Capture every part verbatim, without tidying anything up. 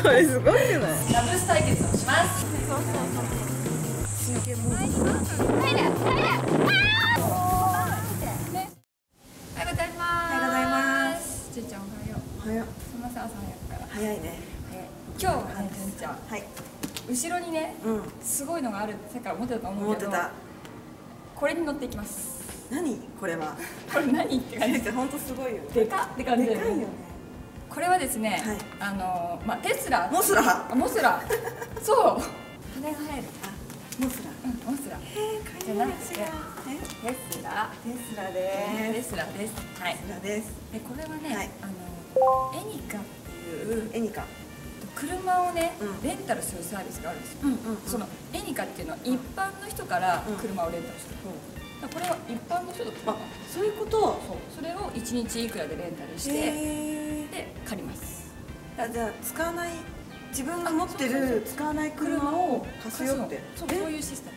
これすごくない？ ダブルス対決をします。 そうそうそう。真剣モード。 おはようございます。おはようございます。じゅんちゃんおはよう。 おはよう。 すみません朝早くから。 早いね。 今日はねじゅんちゃん。 はい。 後ろにね、 うん、 すごいのがあるって世界思ってたと思うけど。これに乗っていきます。 何これは？これ何って感じ。 本当すごいよ。 でかって感じだよね。でかいよね。これはですね、はい、あのまあテスラ。 モスラ。 モスラ。そう。羽が生える。 モスラ。 うん、モスラ。 じゃなくて。テスラ。 テスラです。 テスラです。はい。 テスラです。 でこれはね、あのエニカっていうエニカ。 車をねレンタルするサービスがあるんですよ。そのエニカっていうのは一般の人から車をレンタルする。これは一般の人とあ、そういうこと。 そうそれをいちにちいくらでレンタルしてで借ります。 あ、じゃあ使わない自分が持ってる使わない車を貸すよって。 そうそういうシステム。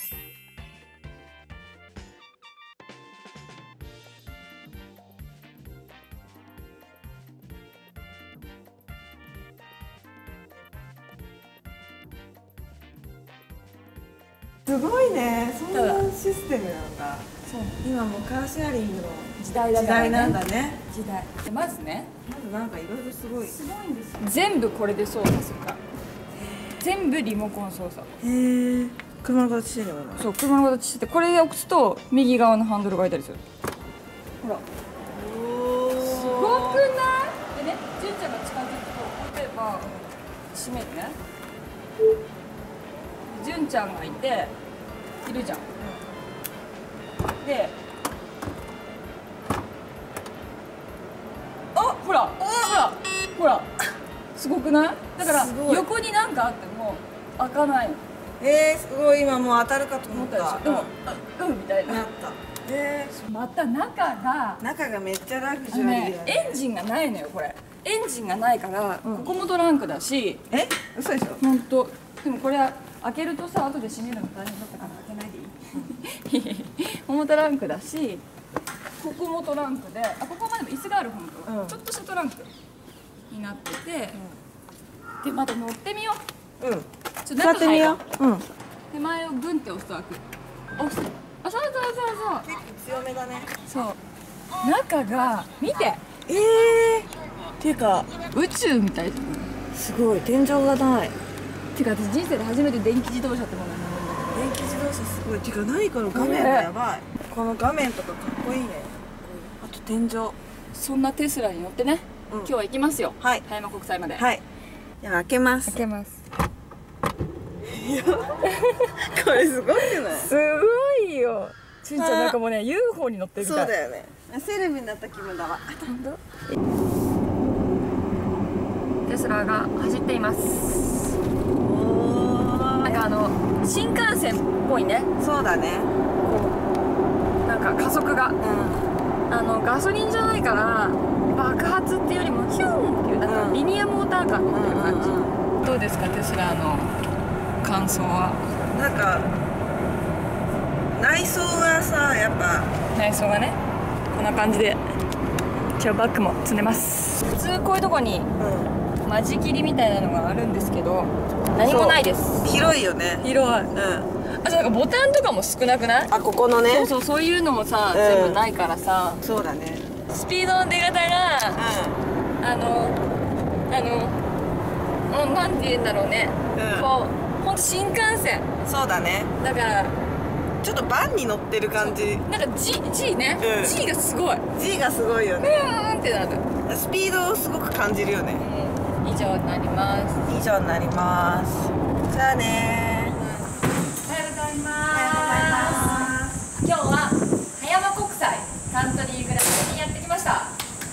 すごいね。そんなシステムなんだ。 そう。 今もカーシェアリングの時代だ時代なんだね。 時代。でまずね。 まずなんかいろいろすごい。 すごいんですよ。全部これで操作するから。全部リモコン操作。 へえ。車の形してるの。 そう、車の形してて、これで押すと右側のハンドルが開いたりする。ほら。おお。すごくない？でね、じゅんちゃんが近づくと、例えば閉めるね。じゅんちゃんがいているじゃん。で、あ、ほら、ほら、ほら、すごくない？だから横に何かあっても開かないの。 えー、すごい。今もう当たるかと思った。 でも、うんみたいな。 なった。えー、また中が中がめっちゃラグジュアリーだね。 エンジンがないのよこれ。エンジンがないからここもトランクだし。 え？嘘でしょ？ 本当。でもこれ開けるとさ、後で閉めるの大変だったから開けないでいい。ここもトランクだし、ここもトランクで、あ、ここまでも椅子がある本当、うん、ちょっとしたトランクになってて、うん、でまた乗ってみよう。うん。ちょっと中入ろう。うん。手前をグンって押すと開く。押す。あ、そうそうそうそう。 結構強めだね。 そう。中が見て。 ええー。ていうか宇宙みたい。 すごい天井がない。 てか私人生で初めて電気自動車ってものに乗るんだけど。 電気自動車すごい。てか何この画面がやばい。この画面とかかっこいいね。あと天井。 そんなテスラに乗ってね。今日は行きますよ。はい。葉山国際まで。 はい。では開けます。 開けます。 これすごくない？ すごいよ。ちんちゃんなんかもうね ユーフォー に乗ってるみたい。 そうだよね。セレブになった気分だわ。 テスラが走っています。なんかあの新幹線っぽいね。 そうだね。 こうなんか加速が、うん、あのガソリンじゃないから爆発っていうよりもヒューンっていうなんかリニアモーターカー乗ってる感じ。どうですかテスラの感想は？ なんか内装がさ、やっぱ内装がねこんな感じで、一応バッグも積んでます。普通こういうとこに間仕切りみたいなのがあるんですけど何もないです。 広いよね。 広い。うん。あとなんかボタンとかも少なくない？ あ、ここのね。 そうそう、そういうのもさ、うん、全部ないからさ。 そうだね。 スピードの出方が、うん、あのあのうん、なんて言うんだろうね、うん、こうほんと新幹線。 そうだね。 だからちょっとバンに乗ってる感じ。 なんか G, G ね、うん、G がすごい G がすごいよね。 うーんってなる。 スピードをすごく感じるよね。 うん、以上になります。 以上になります。じゃあねー。 おはようございます。今日は葉山国際カントリーグラウンドにやってきました。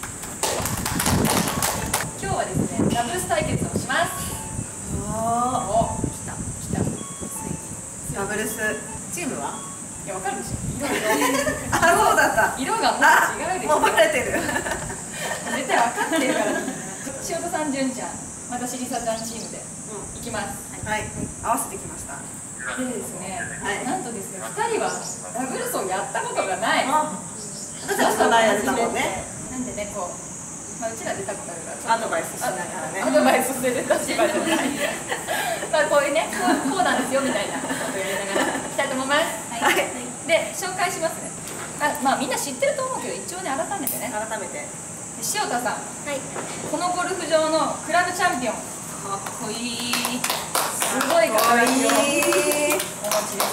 今日はですねダブルス対決をします。おお、来た来た。 ダブルスチームは？ いや、わかるでしょ。色あ、そうだった。 色がもう違うでしょ。 もうバレてる。 絶対わかってるから。塩田さん、純ちゃん、私りさちゃんチームで行きます。 はい、合わせてきました。 でですね、なんとですね、ふたりはダブルスをやったことがない。 私たちこの間やったもんね。 なんでね、こうまあうちら出たことあるからアドバイスしながらね。 アドバイスする立場じゃないまあこういうねこう、こうなんですよみたいなことをやりながらいきたいと思います。はい、で紹介しますね。あまあみんな知ってると思うけど一応ね改めてね改めて塩田さん、はい、このゴルフ場のクラブチャンピオン、かっこいい、すごいかっこいいお持ちです。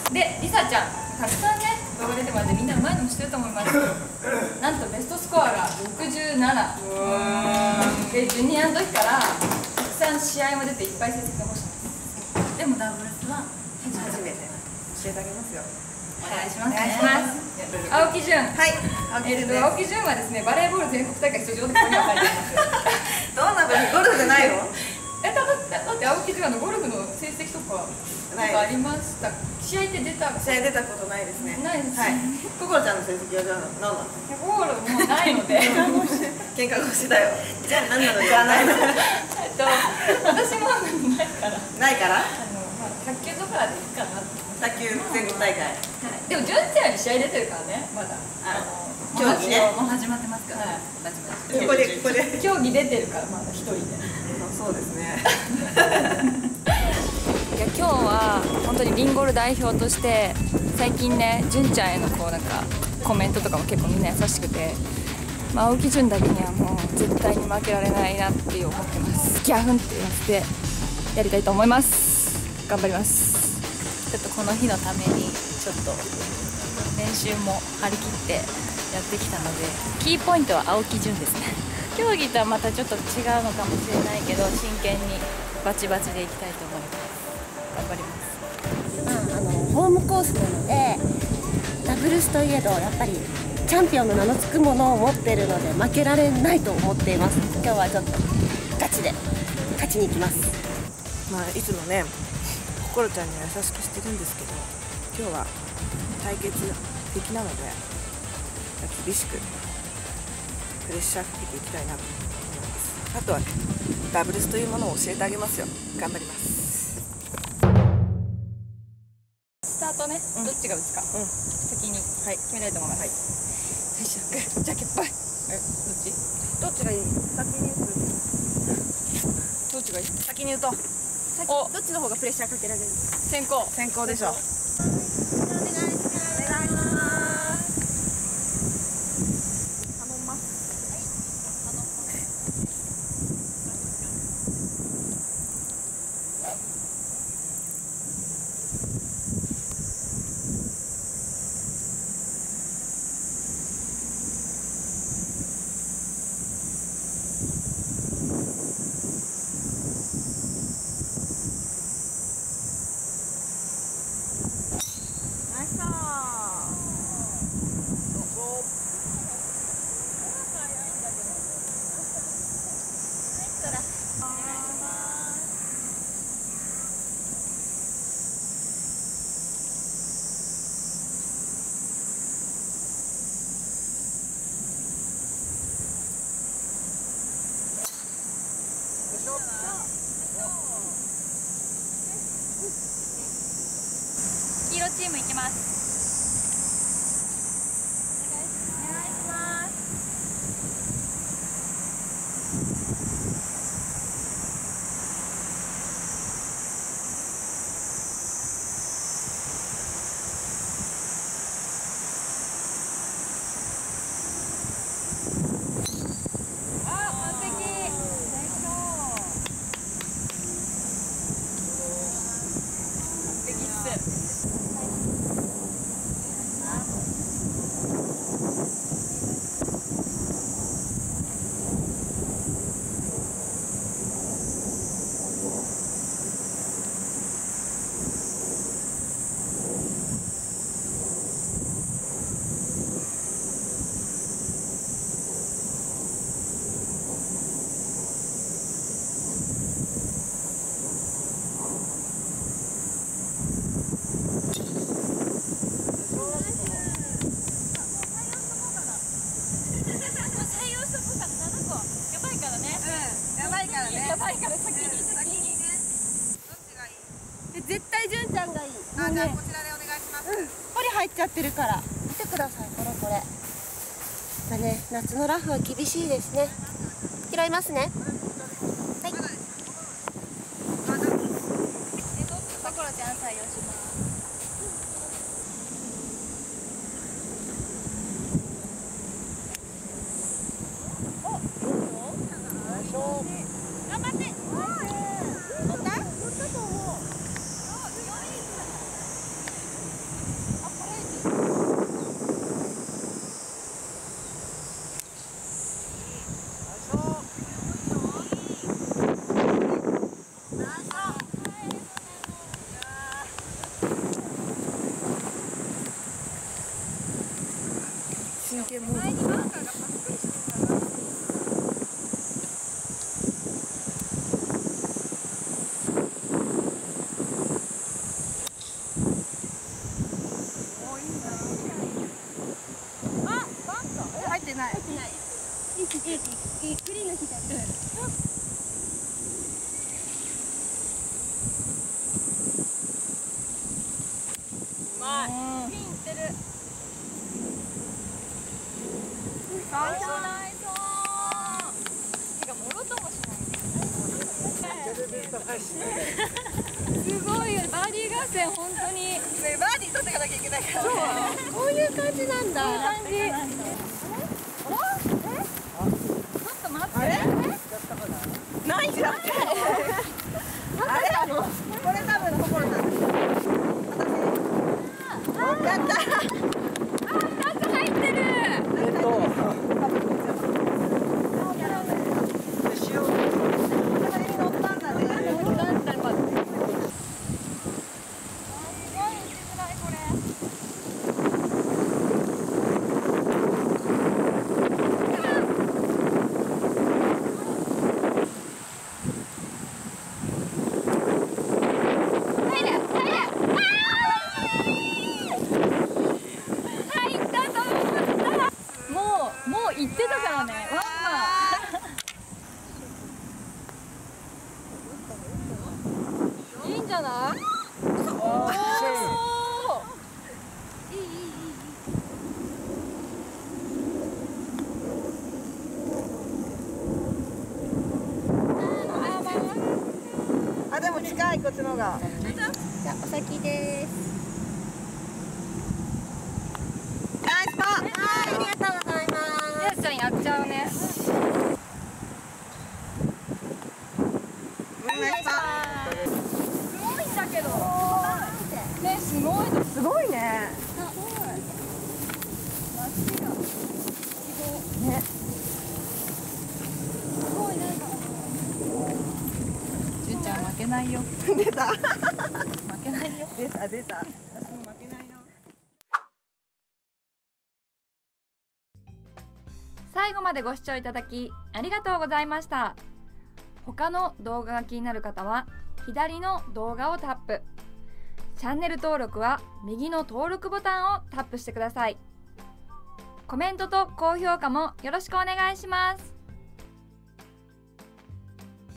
でりさちゃん、たくさんね動画出てもらってみんなうまいのも知ってると思いますなんとベストスコアがろくじゅうななで、ジュニアの時からたくさん試合も出ていっぱい成績残してます。でもダブルスは初めて教えてあげますよ。お願いします。お願いします。青木純、はい、えっと青木純はですねバレーボール全国大会出場でここには書いてますどんなゴルフじゃないの？え、だって青木純のゴルフの成績とかありました。試合って出た試合出たことないですね。 ないです。 ココロちゃんの成績はじゃあ何なの？ ココロもうないので喧嘩腰だよ。じゃあ何なの？じゃあないの。えっと私もないからないからあのまあ卓球とかでいいかな。 卓球全国大会。 でも純ちゃんに試合出てるからね、まだ競技ねもう始まってますから。 ここでここで競技出てるからまだ一人で。 そうですねいや今日は本当にリンゴル代表として最近ね純ちゃんへのこうなんかコメントとかも結構みんな優しくて、まあ、青木純だけにはもう絶対に負けられないなって思ってます。ギャフンって言わせてやりたいと思います。頑張ります。ちょっとこの日のためにちょっと練習も張り切ってやってきたので、キーポイントは青木純ですね。競技とはまたちょっと違うのかもしれないけど真剣にバチバチでいきたいと思います。頑張ります。 まあ、あのホームコースなのでダブルスといえどやっぱりチャンピオンの名の付くものを持っているので負けられないと思っています。今日はちょっとガチで勝ちに行きます。 まあいつもねココロちゃんには優しくしてるんですけど、今日は対決的なので厳しくプレッシャーかけていきたいなと思います。あとはねダブルスというものを教えてあげますよ。頑張ります。 スタートね、うん、どっちが打つか、うん、先に決めたいと思います。はい、最初じゃけっぱい。え、どっちどっちがいい？先に打つ。 どっちがいい？ 先に打とう。 お、どっちの方がプレッシャーかけられる？ 先行。 先行でしょ。 黄色チームいきます。 絶対純ちゃんがいい。 あ、じゃあこちらでお願いします。 うん、ポリ入っちゃってるから見てください。これこれぱね、夏のラフは厳しいですね。拾いますね。はい。 さくらちゃん採用します。 頑張って。乗った？乗ったと思う。 真剣モード。 入ってない。 入ってない。いいいいいいグリーンの左。うまい。 ピンいってる。ナイスナイス。てかもろともしない。すごいよ、バーディー合戦本当に。 ね、バーディー取っていかなきゃいけないから。 そう、こういう感じなんだ。 こういう感じ。ちょっと待って。 あれ？ないじゃん。あれ？これ多分心だ。私。やった。 あ、ふたつ入ってる。 えっと。 言ってたからね、ワンマン。いいんじゃない？おー。いいいいいい。 あ、でも近いこっちの方が。 じゃあお先です。 ナイスパー。 はい、ありがとうございます。 やっちゃんやっちゃうね。 ナイスパー。 すごいんだけど。ね、すごいの。 すごいね。ね。 すごいなんか。じゅんちゃん負けないよ。 出た。 負けないよ。 出た出た。私も負けないよ。 最後までご視聴いただきありがとうございました。他の動画が気になる方は左の動画をタップ。チャンネル登録は右の登録ボタンをタップしてください。コメントと高評価もよろしくお願いします。